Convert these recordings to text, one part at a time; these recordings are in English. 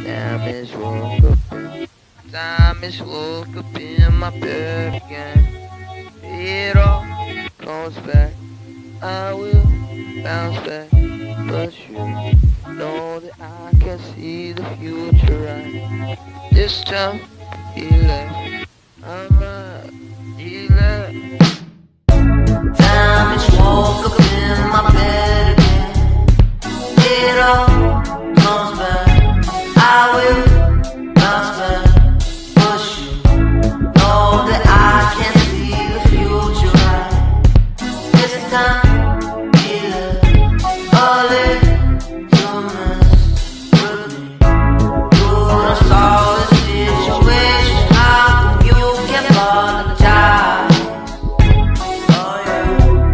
Damnage woke up. Damnage woke up in my bed again. It all comes back. I will bounce back, but you know that I can see the future right. This time he left. He left. Damnage woke up in my bed again. It all comes back. I will bounce back, but you know that I can see the future right. This time he left a little mess with me. Dude, I saw the situation. How come you can't apologize? Oh yeah.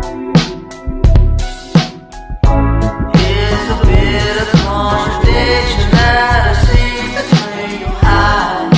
It's a bit of contradiction that I see between your eyes.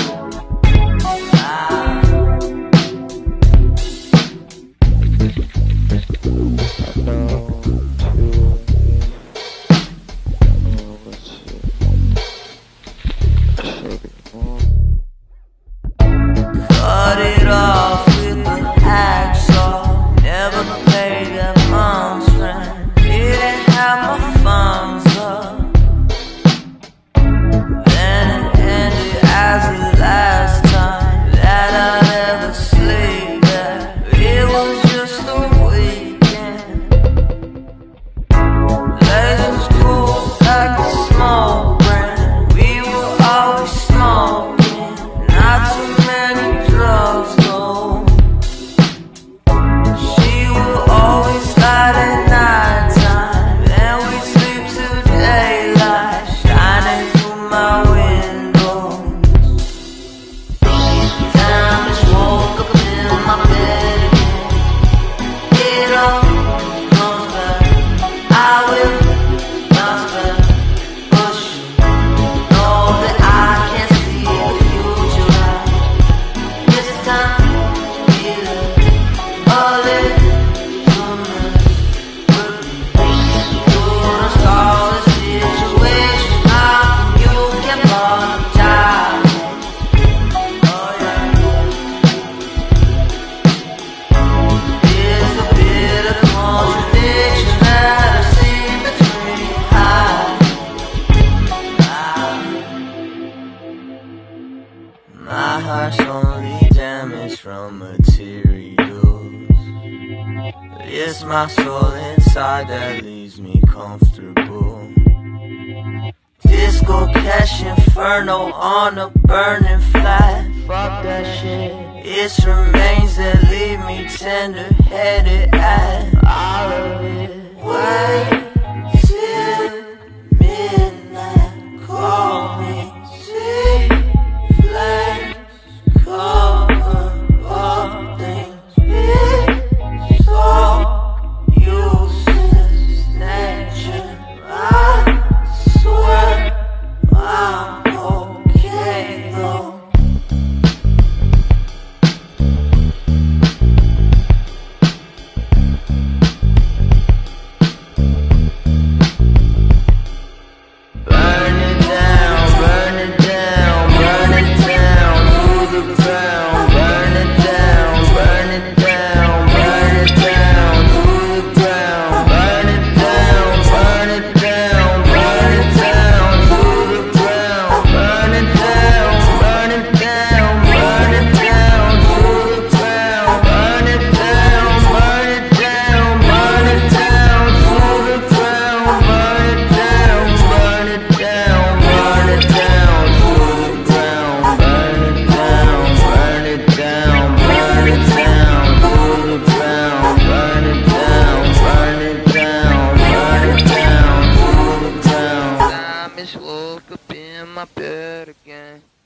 Cut it off with the hacksaw. Never paid that mom's rent. Didn't have my thumbs up. Then it ended as the last time that I'd ever sleep there. It was just a weekend. Place was cool like a small brand. We were always smoking, not too many drugs though. She would always light at nighttime, then we'd sleep till daylight, shining through my windows. Damnage woke up in my bed again. It all comes back. I will bounce back, but you know that I can see the future right. This time he left a little mess with me. Dude, I saw the situation. How come you can't apologize? Oh yeah. It's a bit of contradiction that I see between your eyes. My heart's only damaged from materials. It's my soul inside that leaves me comfortable. Disco cash inferno on a burning flat. Fuck that shit. It's remains that leave me tender-headed at all of it. Wait till midnight. Call me. See flames cover up things. It's all useless nature. I swear I'm okay though. Burn it down, burn it down, burn it down to the ground. Burn it down, burn it down, burn it down to the ground. Burn it down, burn it down, burn it down to the ground. Burn it down, burn it down, burn it down to the ground. Burn it down, burn it down, burn it down to the ground. Burn it down, burn it down, burn it down to the ground. Burn it down, burn it down, burn it down to the ground. Burn it down, burn it down, burn it down to the ground. Damnage woke up in my bed again.